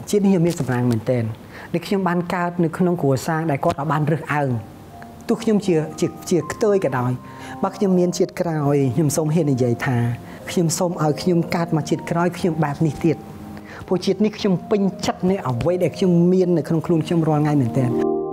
ជាតិនេះមានសម្រាប់មែនតើនេះខ្ញុំបានកើតនៅក្នុងគ្រួសារដែលគាត់បានរើសអើងទោះខ្ញុំជាខ្ទើយក៏ដោយបើខ្ញុំមានជាតិក្រោយខ្ញុំសូមហ៊ាននិយាយថាខ្ញុំសូមឲ្យខ្ញុំកើតមកជាតិក្រោយខ្ញុំបែបនេះទៀតព្រោះជាតិនេះខ្ញុំពេញចិត្តនៅអ្វីដែលខ្ញុំមាននៅក្នុងខ្លួនខ្ញុំរាល់ថ្ងៃមែនតើ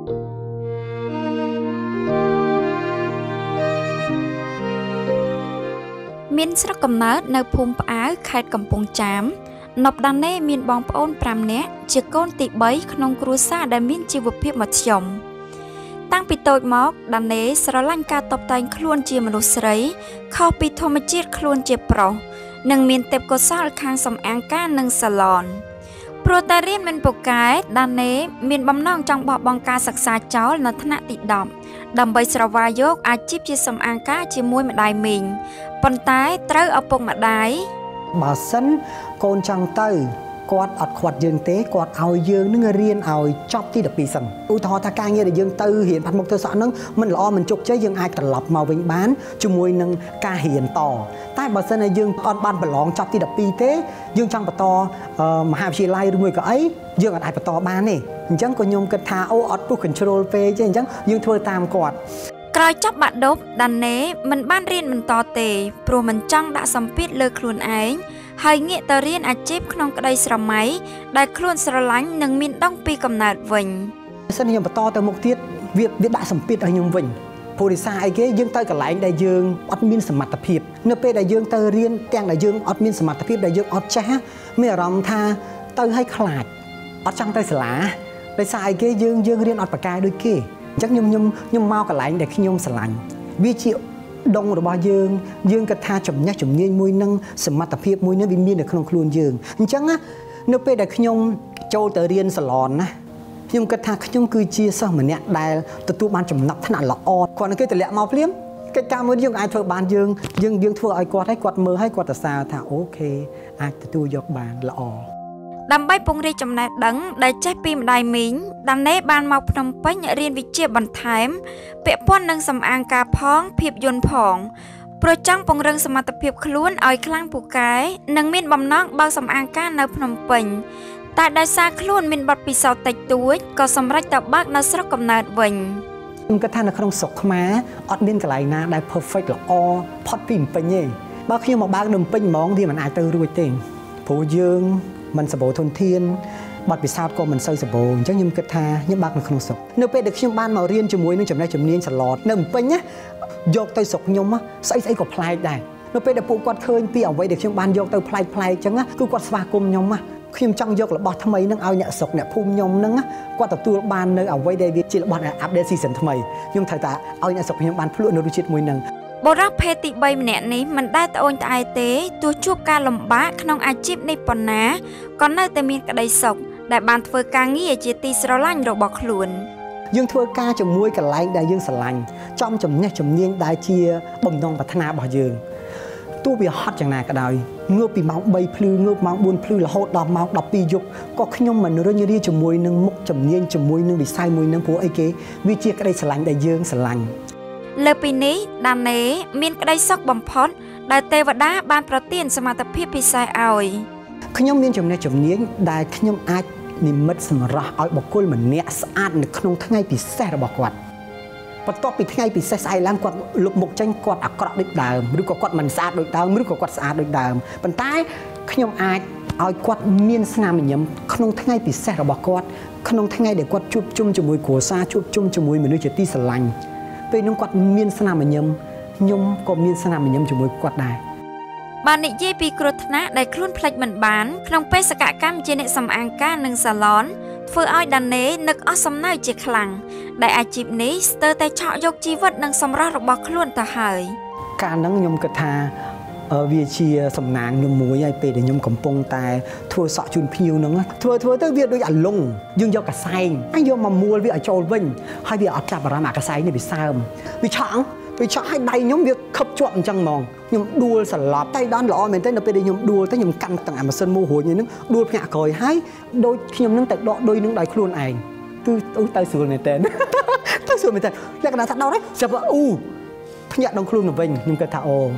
មានស្រុកកំណើតនៅភូមិផ្អើខេត្តកំពង់ចាមណប់ដាណេមានបងប្អូន5នាក់ជាកូនទី3ក្នុងគ្រួសារដែលមានជីវភាពមធ្យមតាំងពីតូចមកដាណេស្រឡាញ់ការតុបតែងខ្លួនជាមនុស្សស្រីខុសពីធម្មជាតិខ្លួនជាប្រុសនិងមានទេពកោសល្យខាងសម្អាងការនិងសាឡនព្រោះតែរៀនមិនពូកែដាណេមានបំណងចង់បោះបង់ការសិក្សាចោលនៅថ្នាក់ទី10ដើម្បីស្រវាយកអាជីពជាសម្អាងការជាមួយម្ដាយមីងប៉ុន្តែត្រូវឪពុកម្ដាយបើសិនកូនចង់ទៅគាត់អត់ខ្វាត់យើងទេគាត់ឲ្យយើងនឹងរៀនឲ្យចប់ទី12សិនឧទាហរណ៍ថាការងារដែលយើងទៅរៀនផាត់មុខទៅសក់ហ្នឹងមិនល្អមិនជោគជ័យយើងអាចត្រឡប់មកវិញបានជាមួយនឹងការរៀនតតែបើសិនជាយើងអត់បានប្រឡងចប់ទី12ទេយើងចង់បន្តមហាវិទ្យាល័យឬមួយក៏អីយើងអាចបន្តបានទេអញ្ចឹងក៏ខ្ញុំគិតថាអូអត់ពុះ control ពេកទេអញ្ចឹងយើងធ្វើតាមគាត់ក្រោយចប់បាក់ឌុបដាណេមិនបានរៀនបន្តទេព្រោះមិនចង់ដាក់សម្ពាធលើខ្លួនឯងហើយងាកទៅរៀនអាជីពក្នុងក្តីស្រមៃដែលខ្លួនស្រឡាញ់និងមានដងពីកំណើតវិញបើសិនខ្ញុំបន្តទៅមុខទៀតវាដាក់សម្ពាធឲ្យខ្ញុំវិញព្រោះដោយសារអីគេយើងទៅកន្លែងដែលយើងអត់មានសមត្ថភាពនៅពេលដែលយើងទៅរៀនទាំងដែលយើងអត់មានសមត្ថភាពដែលយើងអត់ចេះមានអារម្មណ៍ថាទៅឲ្យខ្លាចអត់ចង់ទៅសាលាដោយសារអីគេយើងរៀនអត់ប្រកែដូចគេអញ្ចឹងខ្ញុំមកកន្លែងដែលខ្ញុំស្រឡាញ់វាជាដងរបស់យើងគិតថាចំណេះជំនាញមួយនឹងសមត្ថភាពមួយនឹងវាមាននៅក្នុងខ្លួនយើងអញ្ចឹងនៅពេលដែលខ្ញុំចូលទៅរៀនសាឡនណាខ្ញុំគិតថាខ្ញុំគឺជាសិស្សម្នាក់ដែលទទួលបានចំណាត់ថ្នាក់ល្អគាត់គេតម្លាក់មកភ្លាមកិច្ចការមួយយើងអាចធ្វើបានយើងធ្វើឲ្យគាត់ឲ្យគាត់មើលឲ្យគាត់សរសើរថាអូខេអាចទទួលយកបានល្អដើម្បីពង្រីកចំណេះដឹងដែលចេះពីម្ដាយមីងដាណេបានមកភ្នំពេញរៀនវិជ្ជាបន្ថែមពាក់ព័ន្ធនឹងសម្អាងការផងភាពយន្តផងព្រោះចង់ពង្រឹងសមត្ថភាពខ្លួនឲ្យខ្លាំងពូកែនិងមានបំណងបើកសម្អាងការនៅភ្នំពេញតែដោយសារខ្លួនមានបទពិសោធន៍តិចតួចក៏សម្រេចទៅបើកនៅស្រុកកំណើតវិញខ្ញុំគិតថានៅក្នុងស្រុកខ្មែរអត់មានកន្លែងណាដែល perfect ល្អផុតពីភ្នំពេញទេបើខ្ញុំមកបើកនៅភ្នំពេញហ្មងវាមិនអាចទៅរួចទេព្រោះយើងមិនសម្បូរធនធានបទពិសោធន៍ក៏មិនសូវសម្បូរអញ្ចឹងខ្ញុំគិតថាខ្ញុំបើកនៅក្នុងស្រុកនៅពេលដែលខ្ញុំបានមករៀនជាមួយនឹងចំណេះជំនាញសាឡតនៅភ្នំពេញណាយកទៅស្រុកខ្ញុំស្អីក៏ប្លែកដែរនៅពេលដែលពួកគាត់ឃើញពីអ្វីដែលខ្ញុំបានយកទៅប្លែកអញ្ចឹងគឺគាត់ស្វាគមន៍ខ្ញុំចង់យករបស់ថ្មីនឹងឲ្យអ្នកស្រុកអ្នកភូមិខ្ញុំនឹងគាត់ទទួលបាននៅអ្វីដែលវាជារបស់ update season ថ្មីខ្ញុំត្រូវតែឲ្យអ្នកស្រុកខ្ញុំបានភ្លក់នៅរសជាតិមួយនឹងបុរសភេទទី3ម្នាក់នេះមិនដែលត្អូញត្អែទេទោះជួបការលំបាកក្នុងអាជីពនេះប៉ុណ្ណាក៏នៅតែមានក្តីសុខដែលបានធ្វើការងារជាទីស្រឡាញ់របស់ខ្លួនយើងធ្វើការជាមួយកន្លែងដែលយើងស្រឡាញ់ចំចំណេះជំនាញដែលជាបំណងប្រាថ្នារបស់យើងទោះវាហត់យ៉ាងណាក៏ដោយងើបពីម៉ោង3ភ្លឺងើបម៉ោង4ភ្លឺរហូតដល់ម៉ោង12យប់ក៏ខ្ញុំមិនរញរាជាមួយនឹងមុខជំនាញជាមួយនឹងវិស័យមួយនឹងព្រោះអីគេវាជាក្តីស្រឡាញ់ដែលយើងស្រឡាញ់លើពីនេះដាណេមានក្តីសុខបំផុតដែលទេវតាបានប្រទានសមត្ថភាពពិសេសឲ្យខ្ញុំមានចំណេះជំនាញដែលខ្ញុំអាចនិមិត្តសម្រស់ឲ្យបុគ្គលម្នាក់ស្អាតនៅក្នុងថ្ងៃពិសេសរបស់គាត់បន្ទាប់ពីថ្ងៃពិសេសស្អែកឡើងគាត់លុបមុខចេញគាត់អាក្រក់ដូចដើមឬក៏គាត់មិនស្អាតដូចដើមឬក៏គាត់ស្អាតដូចដើមប៉ុន្តែខ្ញុំអាចឲ្យគាត់មានស្នាមញញឹមក្នុងថ្ងៃពិសេសរបស់គាត់ក្នុងថ្ងៃដែលគាត់ជួបជុំជាមួយគ្រួសារជួបជុំជាមួយមនុស្សជាទីស្រឡាញ់ពេលនោះគាត់មានស្នាមញញឹមខ្ញុំក៏មានស្នាមញញឹមជាមួយគាត់ដែរបាននិយាយពីគ្រោះថ្នាក់ដែលខ្លួនភ្លេចមិនបានក្នុងបេសកកម្មជាអ្នកសម្អាងការនិងសាឡនធ្វើឲ្យដាណេនឹកអស់សំណើចជាខ្លាំងដែលអាជីពនេះស្ទើរតែឆក់យកជីវិតនិងសម្រស់របស់ខ្លួនទៅហើយកាលហ្នឹងខ្ញុំគិតថាវាជាសំណាងខ្ញុំមួយហើយពេលដែលខ្ញុំកំពុងតែធ្វើសក់ជូនភ្ញៀវហ្នឹងធ្វើទៅវាដូចអាលុងយើងយកកសែងហើយយកមកមួលវាឲ្យចូលវិញហើយវាអត់ចាប់អារម្មណ៍អាកសែងនេះវាសើមវាឆក់ឲ្យដៃខ្ញុំវាខឹបជាប់អញ្ចឹងហ្មងខ្ញុំដួលសន្លប់តែដល់ល្អមែនទេនៅពេលដែលខ្ញុំដួលទៅខ្ញុំកាន់ទាំងអាម៉ាស៊ីនមូរួញនេះដួលភ្ញាក់ក្រោយហើយដូចខ្ញុំនឹងទៅដកដុយនឹងដោយខ្លួនឯងគឺទៅស្រួលមែនទេទៅស្រួលមែនទេលក្ខណៈថាដល់ហើយចាប់ភ្ញាក់ដងខ្លួនទៅវិញខ្ញុំគិតថាអូ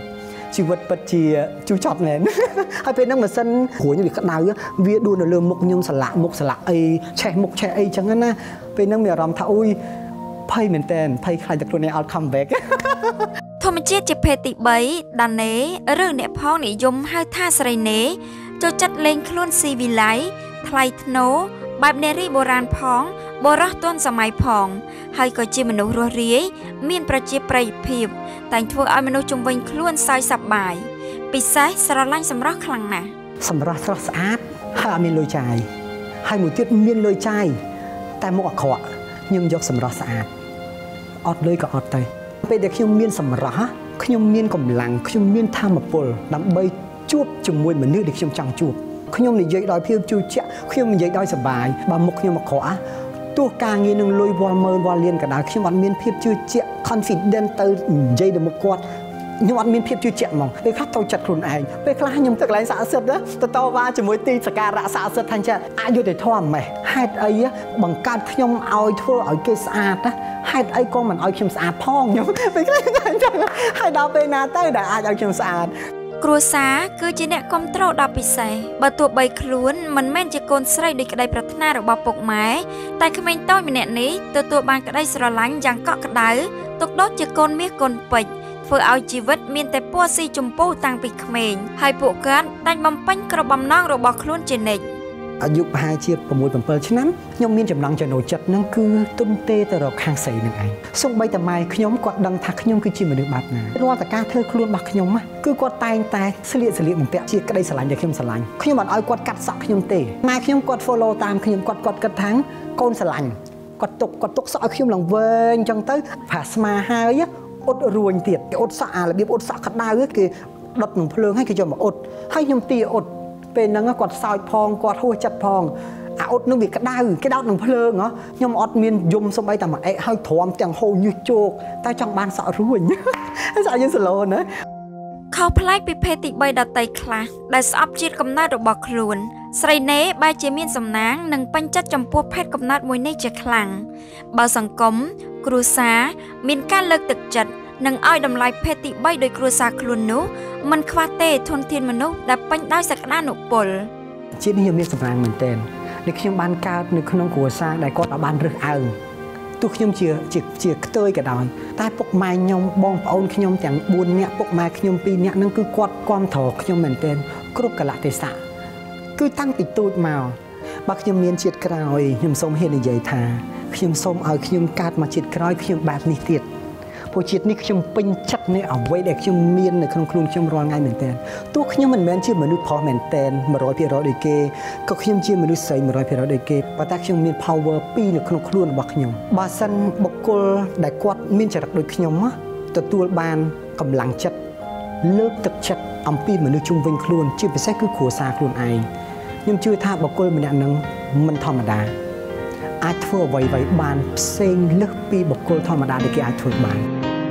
ជីវិតពិតជាជួចចត់មែនហើយពេលហ្នឹងម៉ាស៊ីនព្រោះខ្ញុំវាក្តៅវាដួលនៅលើមុខខ្ញុំស្លាក់មុខស្លាក់អីឆេះមុខឆេះអីចឹងណាពេលហ្នឹងមានអារម្មណ៍ថាអូយភ័យមែនតើភ័យខ្លាចតែខ្លួនឯងអត់ come back ធម្មជាតិជាភេទទី3ដាណេឬអ្នកផងនិយមហៅថាស្រីណេចូលចិត្តលេងខ្លួនស៊ីវិល័យថ្លៃថ្នូរបែបនារីបុរាណផងបរោះទាន់សម័យផងហើយក៏ជាមនុស្សរស់រាយមានប្រជាប្រិយភាពតែងធ្វើឲ្យមនុស្សជុំវិញខ្លួនសើចសប្បាយពិសេសស្រឡាញ់សម្រស់ខ្លាំងណាស់សម្រស់ស្រស់ស្អាតហើយអត់មានលុយចាយហើយមួយទៀតមានលុយចាយតែមុខអាក្រក់ខ្ញុំយកសម្រស់ស្អាតអត់លុយក៏អត់ទៅពេលដែលខ្ញុំមានសម្រស់ខ្ញុំមានកម្លាំងខ្ញុំមានធម៌ពលដើម្បីជួបជាមួយមនុស្សដែលខ្ញុំចង់ជួបខ្ញុំនិយាយដោយភាពជឿជាក់ខ្ញុំនិយាយដោយសប្បាយបើមុខខ្ញុំអាក្រក់ទោះការងារនឹងលុយវល់មើលវល់លៀនក៏ដោយខ្ញុំអត់មានភាពជឿជាក់ confident ទៅនិយាយទៅមុខគាត់ខ្ញុំអត់មានភាពជឿជាក់ហ្មងពេលខ្លះទៅចិត្តខ្លួនឯងពេលខ្លះខ្ញុំទៅកន្លែងស័ក្តិសិទ្ធិទៅតវ៉ាជាមួយទីសក្ការៈស័ក្តិសិទ្ធិថាចាអយុត្តិធម៌ម៉េះហេតុអីបង្កើតខ្ញុំឲ្យធ្វើឲ្យគេស្អាតណាហេតុអីក៏មិនឲ្យខ្ញុំស្អាតផងខ្ញុំពេលខ្លះហើយដល់ពេលណាទៅដែលអាចឲ្យខ្ញុំស្អាតគ្រួសារគឺជាអ្នកគ្រប់គ្រងដ៏ពិសេសបើទោះបីខ្លួនមិនមែនជាកូនស្រីដោយក្តីប្រាថ្នារបស់ពុកម៉ែតែក្មេងតូចម្នាក់នេះទទួលបានក្តីស្រឡាញ់យ៉ាងកក់ក្ដៅទុកដូចជាកូនមាសកូនពេជ្រធ្វើឲ្យជីវិតមានតែពណ៌ស៊ីជម្ពូតាំងពីក្មេងហើយពួកគាត់តែងបំពេញគ្រប់បំណងរបស់ខ្លួនជានិច្ចអាយុប្រហែលជា6 7ឆ្នាំខ្ញុំមានចំណង់ចំណូលចិត្តហ្នឹងគឺទុនទេទៅរកខាងស្រីនឹងឯងសូម្បីតែម៉ែខ្ញុំគាត់ដឹងថាខ្ញុំគឺជាមនុស្សបែបណារាល់តែការធ្វើខ្លួនរបស់ខ្ញុំគឺគាត់តែងតែស្លៀកបំពាក់ជាក្តីស្រឡាញ់ដែលខ្ញុំស្រឡាញ់ខ្ញុំមិនឲ្យគាត់កាត់សក់ខ្ញុំទេម៉ែខ្ញុំគាត់ follow តាមខ្ញុំគាត់គិតថាកូនស្រឡាញ់គាត់ទុកសក់ឲ្យខ្ញុំឡើងវែងអញ្ចឹងទៅប្រាស្មាហើយអ៊ុតរួញទៀតគេអ៊ុតសក់របៀបអ៊ុតសក់ក្តៅគេដុតនឹងភ្លើងឲ្យគេយកមកអ៊ុតហើយខ្ញុំទាអ៊ុតពេលហ្នឹងគាត់សើចផងគាត់ហួសចិត្តផងអាអ៊ុតនឹងវាក្តៅគេដោតនឹងភ្លើងខ្ញុំអត់មានយំសំបីតែមួយអេហើយទ្រាំទាំងហូរញើសជោកតែចង់បានសក់រួញសក់យើងសឡូនណាខុសប្លែកពីភេទទី3ដតីខ្លះដែលស្អប់ជាតិកំណើតរបស់ខ្លួនស្រីណេបែរជាមានសំណាងនិងពេញចិត្តចំពោះភេទកំណើតមួយនេះជាខ្លាំងបើសង្គមគ្រួសារមានការលើកទឹកចិត្តនិងឲ្យតម្លៃភេទទី3ដោយគ្រួសារខ្លួននោះมันខ្វះទេធនធានមនុស្សដែលពេញដោយសក្តានុពលជាតិនេះមានសម្រាប់មែនទែនដែលខ្ញុំបានកើតនៅក្នុងគ្រួសារដែលគាត់បានរើសអើងទោះខ្ញុំជាខ្ទើយក៏ដោយតែពុកម៉ែខ្ញុំបងប្អូនខ្ញុំទាំង4នាក់ពុកម៉ែខ្ញុំ2នាក់ហ្នឹងគឺគាត់គាំទ្រខ្ញុំមែនទែនគ្រប់កលៈទេសៈគឺតាំងពីទូចមកបើខ្ញុំមានជាតិក្រោយខ្ញុំសូមហ៊ាននិយាយថាខ្ញុំសូមឲ្យខ្ញុំកើតមកជាតិក្រោយខ្ញុំបែបនេះទៀតព្រោះជាតិនេះខ្ញុំពេញចិត្តនៅអ្វីដែលខ្ញុំមាននៅក្នុងខ្លួនខ្ញុំរាល់ថ្ងៃមែនទែនទោះខ្ញុំមិនមែនជាមនុស្សប្រុសមែនទែន 100% ដូចគេក៏ខ្ញុំជាមនុស្សស្រី 100% ដូចគេប៉ុន្តែខ្ញុំមាន power 2នៅក្នុងខ្លួនរបស់ខ្ញុំបើសិនបុគ្គលដែលគាត់មានចរិតដូចខ្ញុំទទួលបានកម្លាំងចិត្តលើកទឹកចិត្តអំពីមនុស្សជុំវិញខ្លួនជាពិសេសគឺគ្រួសារខ្លួនឯងខ្ញុំជឿថាបុគ្គលម្នាក់នឹងមិនធម្មតាអាចធ្វើអ្វីៗបានផ្សេងលើសពីបុគ្គលធម្មតាដែលគេអាចធ្វើបាន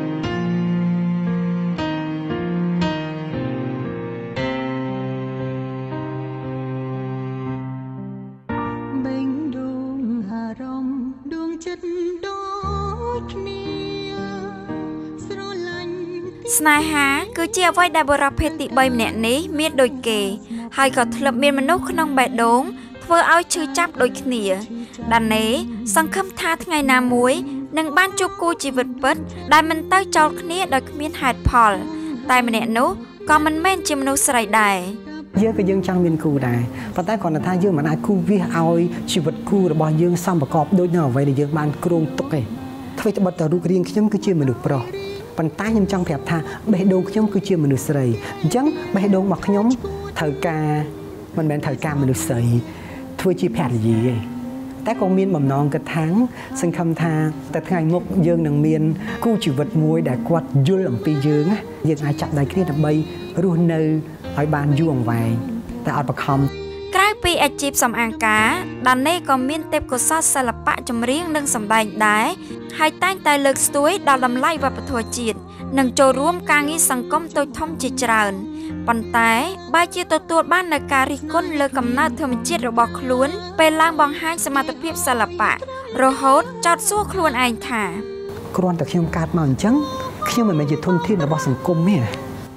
ស្នេហាគឺជាអ្វីដែលបុរសភេទទី3ម្នាក់នេះមានដូចគេហើយក៏ធ្លាប់មានមនុស្សក្នុងបេះដូងធ្វើឲ្យឈឺចាប់ដូចគ្នាដាណេសង្ឃឹមថាថ្ងៃណាមួយនឹងបានជួបគូជីវិតពិតដែលមិនទៅចោលគ្នាដោយគ្មានហេតុផលតែម្នាក់នោះក៏មិនមែនជាមនុស្សស្រីដែរយើងក៏យើងចង់មានគូដែរប៉ុន្តែគ្រាន់តែថាយើងមិនអាចគូវាឲ្យជីវិតគូរបស់យើងសំប្រកបដូចនៅអ្វីដែលយើងបានគ្រោងទុកទេអ្វីត្បិតតែរូបរាងខ្ញុំគឺជាមនុស្សប្រុសប៉ុន្តែខ្ញុំចង់ប្រាប់ថាបេះដូងខ្ញុំគឺជាមនុស្សស្រីអញ្ចឹងបេះដូងរបស់ខ្ញុំត្រូវការមិនមែនត្រូវការមនុស្សស្រីធ្វើជាភរិយាទេតែក៏មានបំណងគិតថាសង្ឃឹមថាតែថ្ងៃមុខយើងនឹងមានគូជីវិតមួយដែលគាត់យល់អំពីយើងអាចចាប់ដៃគ្នាដើម្បីរស់នៅឲ្យបានយូរអង្វែងតែអត់បខំក្រៅពីអាជីពសំអាងការដាណេក៏មានទេពកោសល្យសិល្បៈចម្រៀងនិងសម្ដែងដែរហើយតែងតែលើកស្ទួយដល់តម្លៃវប្បធម៌ជាតិនិងចូលរួមការងារសង្គមតូចធំជាច្រើនប៉ុន្តែបែរជាទទួលបាននូវការរិះគន់លើកំណើតធម្មជាតិរបស់ខ្លួនពេលឡើងបង្ហាញសមត្ថភាពសិល្បៈរហូតចោទសួរខ្លួនឯងថាគ្រាន់តែខ្ញុំកើតមកអញ្ចឹងខ្ញុំមិនមែនជាធនធានរបស់សង្គមទេ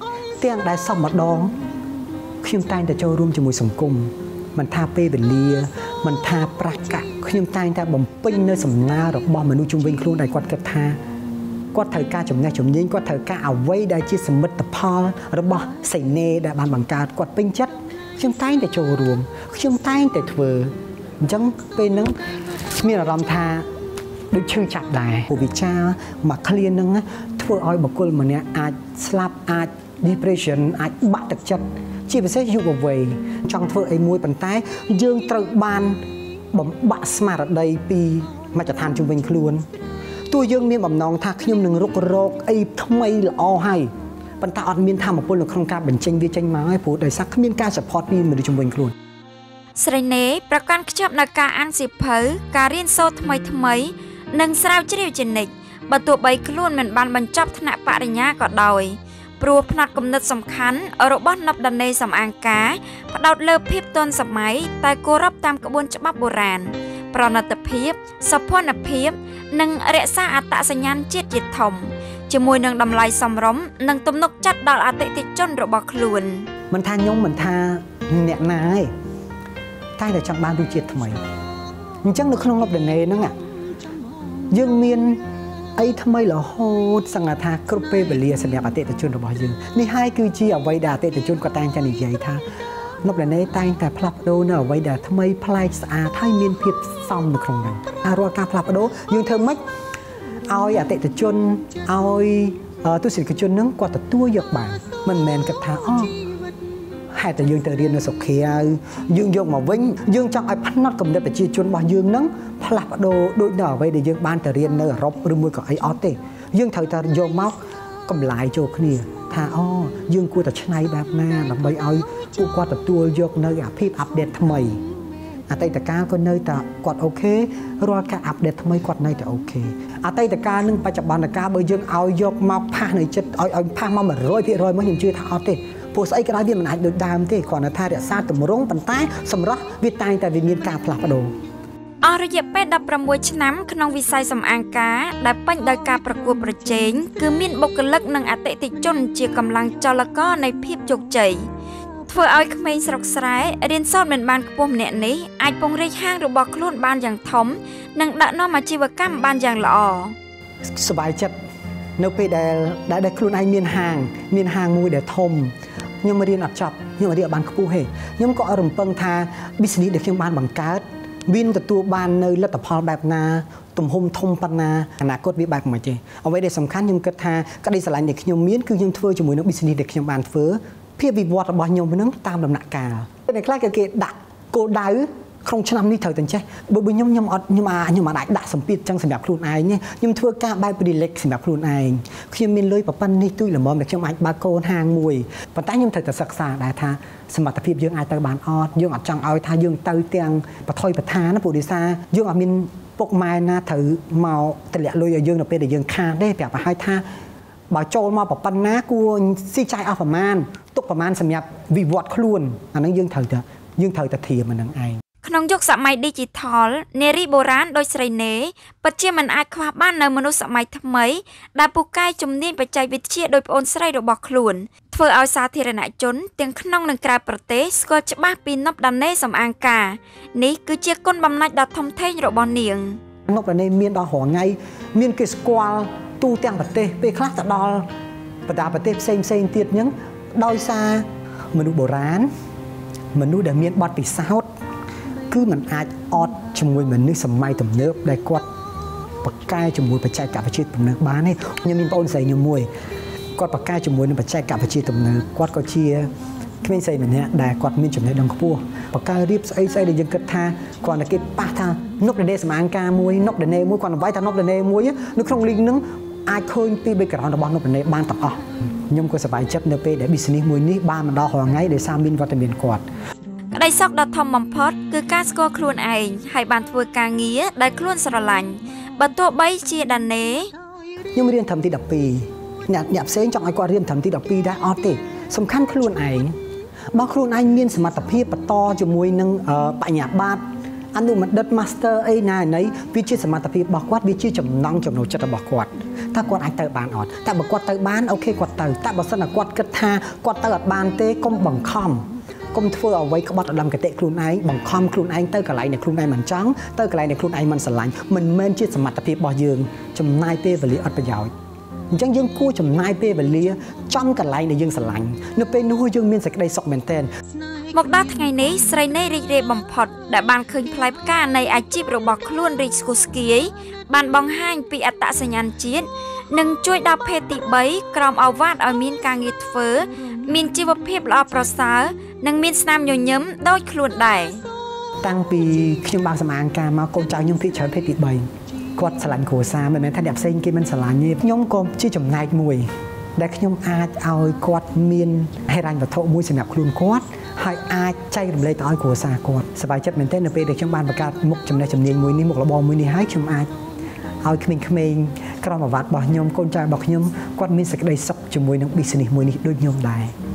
ទាំងដែលសមម្ដងខ្ញុំតែងតែចូលរួមជាមួយសង្គមមិនថាពេលវេលាមិនថាប្រាក់កាក់ខ្ញុំតែងតែបំពេញនៅសំណើរបស់មនុស្សជុំវិញខ្លួនដែលគាត់គិតថាគាត់ត្រូវការចំណេះជំនាញគាត់ត្រូវការអ្វីដែលជាសមិទ្ធផលរបស់សេនេដែលបានបង្កើតគាត់ពេញចិត្តខ្ញុំតែងតែចូលរួមខ្ញុំតែងតែធ្វើអញ្ចឹងពេលហ្នឹងមានអារម្មណ៍ថាដូចឈឺចាប់ដែរព្រោះវិចារមកឃ្លាហ្នឹងធ្វើឲ្យបុគ្គលម្នាក់អាចស្លាប់អាច depression អាចបាក់ទឹកចិត្តជាពិសេសយុវវ័យចង់ធ្វើអីមួយប៉ុន្តែយើងត្រូវបានបំបាក់ស្មារតីពីមជ្ឈដ្ឋានជុំវិញខ្លួនទោះយើងមានបំណងថាខ្ញុំនឹងរុករកអីថ្មីល្អហើយប៉ុន្តែអត់មានធម៌ពលនៅក្នុងការបញ្ចេញវាចេញមកហើយព្រោះដោយសារគ្មានការ support ពីមនុស្សជុំវិញខ្លួនស្រីណេប្រកាន់ខ្ជាប់នៅការអានសៀវភៅការរៀនសូត្រថ្មីនិងស្រាវជ្រាវជានិច្ចបើទោះបីខ្លួនមិនបានបញ្ចប់ថ្នាក់បរិញ្ញាក៏ដោយព្រោះផ្នត់គំនិតសំខាន់របស់ណប់ដានេសំអាងការផ្ដោតលើភាពទាន់សម័យតែគោរពតាមក្បួនច្បាប់បុរាណប្រណិតភាពសោភ័ណភាពនិងរក្សាអត្តសញ្ញាណជាតិជាធំជាមួយនឹងតម្លៃសមរម្យនិងទំនុកចិត្តដល់អតិថិជនរបស់ខ្លួនមិនថាខ្ញុំមិនថាអ្នកណាទេតែតែចង់បានរសជាតិថ្មីអញ្ចឹងនៅក្នុងណប់ដានេហ្នឹងយើងមានអីថ្មីរហូតសង្ឃថាគ្រប់ពេលវេលាសម្រាប់អតិថិជនរបស់យើងនេះហើយគឺជាអ្វីដែលអតិថិជនគាត់តែងតែនិយាយថាណប់ដានេតែងតែផ្លាស់ប្ដូរនៅអ្វីដែលថ្មីប្លែកស្អាតហើយមានភាពសមនៅក្នុងហ្នឹងរាល់ការផ្លាស់ប្ដូរយើងធ្វើម៉េចឲ្យអតិថិជនឲ្យទស្សនិកជនហ្នឹងគាត់ទទួលយកបានមិនមែនគិតថាអូហេតុតែយើងទៅរៀននៅសុខាយើងយកមកវិញយើងចង់ឲ្យផ្នត់គំនិតប្រជាជនរបស់យើងហ្នឹងផ្លាស់ប្ដូរដូចនៅអ្វីដែលយើងបានទៅរៀននៅអឺរ៉ុបឬមួយក៏អីអត់ទេយើងត្រូវតែយកមកកម្លាយចូលគ្នាថាអូយើងគួរតែច្នៃបែបណាដើម្បីឲ្យពួកគាត់ទទួលយកនៅអាភាពអាប់ដេតថ្មីអតីតកាលក៏នៅតែគាត់អូខេរាល់ការអាប់ដេតថ្មីគាត់នៅតែអូខេអតីតកាលនឹងបច្ចុប្បន្នកាលបើយើងឲ្យយកមកផាសនៅចិត្តឲ្យផាសមក 100% មកខ្ញុំជឿថាអត់ទេព្រោះស្អីក៏ដោយវាមិនអាចដូចដើមទេគ្រាន់តែថារក្សាទម្រង់ប៉ុន្តែសម្រាប់វាតែងតែវាមានការផ្លាស់ប្ដូរអស់រយៈពេល16ឆ្នាំក្នុងវិស័យសម្អាងការដែលពេញដោយការប្រកួតប្រជែងគឺមានបុគ្គលិកនិងអតិថិជនជាកម្លាំងចលករនៃភាពជោគជ័យធ្វើឲ្យក្មេងស្រុកស្រែរៀនសូត្រមិនបានខ្ពស់ម្នាក់នេះអាចពង្រីកហាងរបស់ខ្លួនបានយ៉ាងធំនិងដឹកនាំអាជីវកម្មបានយ៉ាងល្អសប្បាយចិត្តនៅពេលដែលខ្លួនឯងមានហាងមួយដែលធំខ្ញុំរៀនអត់ចប់ខ្ញុំរៀនអត់បានខ្ពស់ទេខ្ញុំក៏រំពឹងថា business ដែលខ្ញុំបានបង្កើតមានទទួលបាននៅលទ្ធផលបែបណាទំហំធំប៉ុណ្ណាអនាគតវាបែបម៉េចទេអ្វីដែលសំខាន់ខ្ញុំគិតថាក្តីស្រឡាញ់ដែលខ្ញុំមានគឺខ្ញុំធ្វើជាមួយនឹង business ដែលខ្ញុំបានធ្វើភាពវិវត្តរបស់ខ្ញុំហ្នឹងតាមដំណាក់កាលតែខ្លះគេដាក់គោលដៅក្នុងឆ្នាំនេះត្រូវតែចេះបើខ្ញុំអត់អាចដាក់សម្ពាធចឹងសម្រាប់ខ្លួនឯងទេខ្ញុំធ្វើការបែប relax សម្រាប់ខ្លួនឯងខ្ញុំមានលុយប៉ុណ្ណេះទូចល្មមដែលខ្ញុំអាចបើកកូនហាងមួយប៉ុន្តែខ្ញុំត្រូវតែសិក្សាដែរថាសមត្ថភាពយើងអាចទៅបានអត់យើងអត់ចង់ឲ្យថាយើងទៅទាំងបថុយបឋានណាព្រោះដោយសារយើងអត់មានពុកម៉ែណាត្រូវមកតម្លាក់លុយឲ្យយើងនៅពេលដែលយើងខាតទេប្រាប់ឲ្យថាបើចូលមកប៉ុណ្ណាគួរស៊ីចាយអស់ប្រមាណទុកប្រមាណសម្រាប់វិវត្តខ្លួនអាហ្នឹងយើងត្រូវតែធៀបអាហ្នឹងឯងក្នុងយុគសម័យ Digital នារីបុរាណដូចស្រីណេពិតជាមិនអាចខ្វះបាននៅមនុស្សសម័យថ្មីដែលពូកែជំនាញបច្ចេកវិទ្យាដោយប្អូនស្រីរបស់ខ្លួនធ្វើឲ្យសាធារណជនទាំងក្នុងនិងក្រៅប្រទេសស្គាល់ច្បាស់ពីណប់ដានេសំអាងការនេះគឺជាគុណបំណាច់ដ៏ធំធេងរបស់នាងណប់ដានេមានដល់រងថ្ងៃមានគេស្គាល់ទូទាំងប្រទេសពេលខ្លះទៅដល់បណ្ដាប្រទេសផ្សេងទៀតអញ្ចឹងដោយសារមនុស្សបុរាណមនុស្សដែលមានបទពិសោធន៍គឺมันអាចអត់ជាមួយមនុស្សសម័យទំនើបដែលគាត់បកកែជាមួយបច្ចេកវិទ្យាទំនើបបានទេខ្ញុំមានបងប្អូនស្រីខ្ញុំមួយគាត់បកកែជាមួយនឹងបច្ចេកវិទ្យាទំនើបគាត់ក៏ជាក្មេងស្រីម្នាក់ដែលគាត់មានចំណេះដឹងខ្ពស់បកកែរៀបស្អីដែលយើងគិតថាគាត់តែគេប៉ះថាណប់ដានេសម្អាងការមួយណប់ដានេមួយគាត់វាយថាណប់ដានេមួយនៅក្នុងលីងហ្នឹងអាចឃើញពី background របស់ណប់ដានេបានទាំងអស់ខ្ញុំក៏សប្បាយចិត្តនៅពេលដែល business មួយនេះបានមកដល់រាល់ថ្ងៃដោយសារមានវត្តមានគាត់ក្តីសុខដ៏ធំបំផុតគឺការស្គាល់ខ្លួនឯងហើយបានធ្វើការងារដែលខ្លួនស្រឡាញ់បើទោះបីជាដានេខ្ញុំរៀនត្រឹមទី12អ្នកផ្សេងចង់ឲ្យគាត់រៀនត្រឹមទី12ដែរអត់ទេសំខាន់ខ្លួនឯងបើខ្លួនឯងមានសមត្ថភាពបន្តជាមួយនឹងបញ្ញាបត្រអនុបណ្ឌិត master អីណាណីវាជាសមត្ថភាពរបស់គាត់វាជាចំណង់ចំណូលចិត្តរបស់គាត់តើគាត់អាចទៅបានអត់តែបើគាត់ទៅបានអូខេគាត់ទៅតែបើសិនតែគាត់គិតថាគាត់ទៅអត់បានទេកុំបង្ខំកុំធ្វើអ្វីក្បត់ឧត្តមគតិខ្លួនឯងបង្ខំខ្លួនឯងទៅកន្លែងដែលខ្លួនឯងមិនចង់ទៅកន្លែងដែលខ្លួនឯងមិនស្រឡាញ់មិនមែនជាសមត្ថភាពរបស់យើងចំណាយពេលវេលាអត់ប្រយោជន៍អញ្ចឹងយើងគួរចំណាយពេលវេលាចំកន្លែងដែលយើងស្រឡាញ់នៅពេលនោះយើងមានសេចក្តីសុខមែនទែនមកដល់ថ្ងៃនេះស្រីនៃរីករាយបំផុតដែលបានឃើញផ្លែផ្កានៃអាជីពរបស់ខ្លួនរីកស្គុះស្គាយបានបង្ហាញពីអត្តសញ្ញាណជាតិនិងជួយដល់ភេទទី3ក្រោមអាវ៉ាតឲ្យមានការងារធ្វើមានជីវភាពល្អប្រសើរនិងមានស្នាមញញឹមដូចខ្លួនដែរតាំងពីខ្ញុំបានសម្អាងការមកកូនចៅខ្ញុំភាគច្រើនភេទទី3គាត់ស្រឡាញ់គ្រួសារមិនមែនថាអ្នកផ្សេងគេមិនស្រឡាញ់ទេខ្ញុំក៏ជាចំណែកមួយដែលខ្ញុំអាចឲ្យគាត់មានហិរញ្ញវត្ថុមួយសម្រាប់ខ្លួនគាត់ហើយអាចចែករំលែកទៅឲ្យគ្រួសារគាត់សប្បាយចិត្តមែនទែននៅពេលដែលខ្ញុំបានបង្កើតមុខចំណេះជំនាញមួយនេះមុខរបរមួយនេះហើយខ្ញុំអាចឲ្យក្មេងៗក្រុមអាវ៉ាត់របស់ខ្ញុំកូនចៅរបស់ខ្ញុំគាត់មានសេចក្តីសុខជាមួយនឹង business មួយនេះដូចខ្ញុំដែរ